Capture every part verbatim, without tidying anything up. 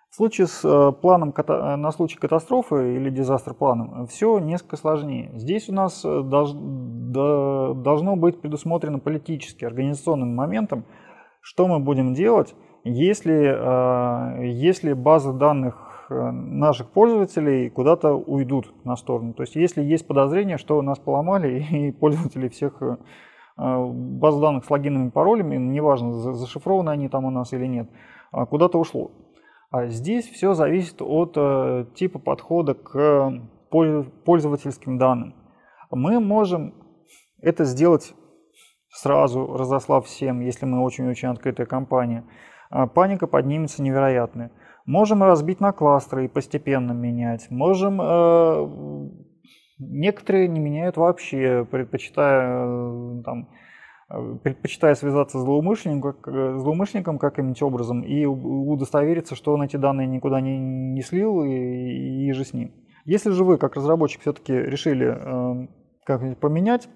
В случае с э, планом ката- на случай катастрофы или дизастер планом все несколько сложнее. Здесь у нас э, долж- до- должно быть предусмотрено политически, организационным моментом, что мы будем делать, если, э, если базы данных э, наших пользователей куда-то уйдут на сторону. То есть если есть подозрение, что нас поломали и пользователи всех э, баз данных с логинами и паролями, неважно, за- зашифрованы они там у нас или нет, а, куда-то ушло. А здесь все зависит от э, типа подхода к поль- пользовательским данным. Мы можем это сделать сразу, разослав всем, если мы очень-очень открытая компания. А паника поднимется невероятная. Можем разбить на кластеры и постепенно менять. Можем... э, некоторые не меняют вообще, предпочитая э, там, предпочитая связаться с злоумышленником, как, злоумышленником каким-нибудь образом и удостовериться, что он эти данные никуда не, не слил и, и же с ним. Если же вы, как разработчик, все-таки решили э, как-нибудь поменять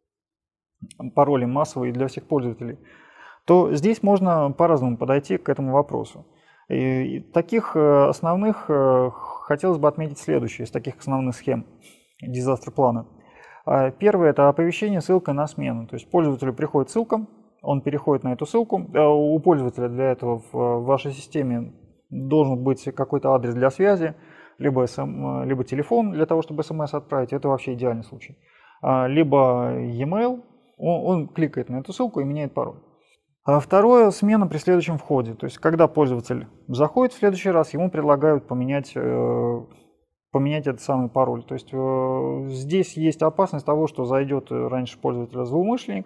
пароли массовые для всех пользователей, то здесь можно по-разному подойти к этому вопросу. И, и таких э, основных э, хотелось бы отметить следующее из таких основных схем дизастер плана. Первое – это оповещение ссылкой на смену. То есть пользователю приходит ссылка, он переходит на эту ссылку. У пользователя для этого в вашей системе должен быть какой-то адрес для связи, либо, эс эм, либо телефон для того, чтобы смс отправить. Это вообще идеальный случай. Либо e-mail, он, он кликает на эту ссылку и меняет пароль. А второе – смена при следующем входе. То есть когда пользователь заходит в следующий раз, ему предлагают поменять поменять этот самый пароль. То есть э, здесь есть опасность того, что зайдет раньше пользователя злоумышленник,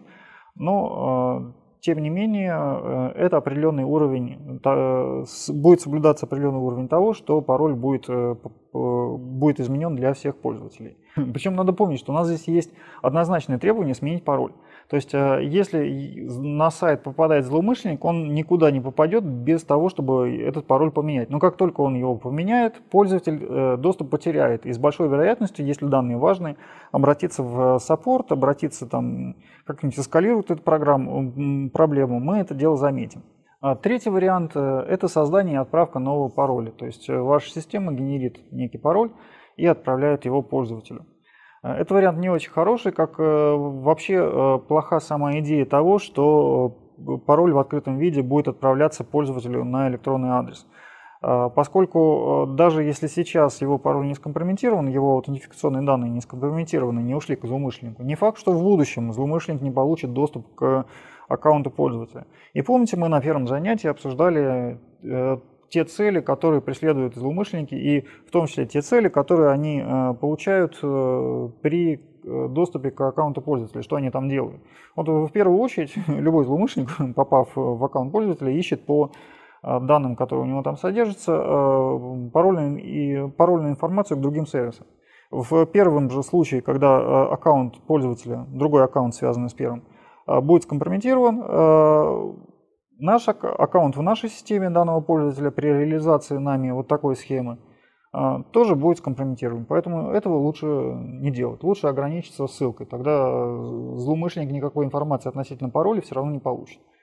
но э, тем не менее э, это определенный уровень, та, с, будет соблюдаться определенный уровень того, что пароль будет, э, будет изменен для всех пользователей. Причем надо помнить, что у нас здесь есть однозначное требование сменить пароль. То есть если на сайт попадает злоумышленник, он никуда не попадет без того, чтобы этот пароль поменять. Но как только он его поменяет, пользователь доступ потеряет. И с большой вероятностью, если данные важные, обратиться в саппорт, обратиться там, как-нибудь эскалирует эту программу, проблему, мы это дело заметим. А третий вариант – это создание и отправка нового пароля. То есть ваша система генерит некий пароль и отправляет его пользователю. Этот вариант не очень хороший, как вообще плоха сама идея того, что пароль в открытом виде будет отправляться пользователю на электронный адрес. Поскольку даже если сейчас его пароль не скомпрометирован, его аутентификационные данные не скомпрометированы, не ушли к злоумышленнику, не факт, что в будущем злоумышленник не получит доступ к аккаунту пользователя. И помните, мы на первом занятии обсуждали те цели, которые преследуют злоумышленники, и в том числе те цели, которые они э, получают э, при доступе к аккаунту пользователя, что они там делают. Вот в первую очередь любой злоумышленник, попав в аккаунт пользователя, ищет по э, данным, которые у него там содержатся, э, парольную, и, парольную информацию к другим сервисам. В первом же случае, когда э, аккаунт пользователя, другой аккаунт, связанный с первым, э, будет скомпрометирован, э, наш аккаунт в нашей системе данного пользователя при реализации нами вот такой схемы тоже будет скомпрометирован. Поэтому этого лучше не делать. Лучше ограничиться ссылкой. Тогда злоумышленник никакой информации относительно пароля все равно не получит.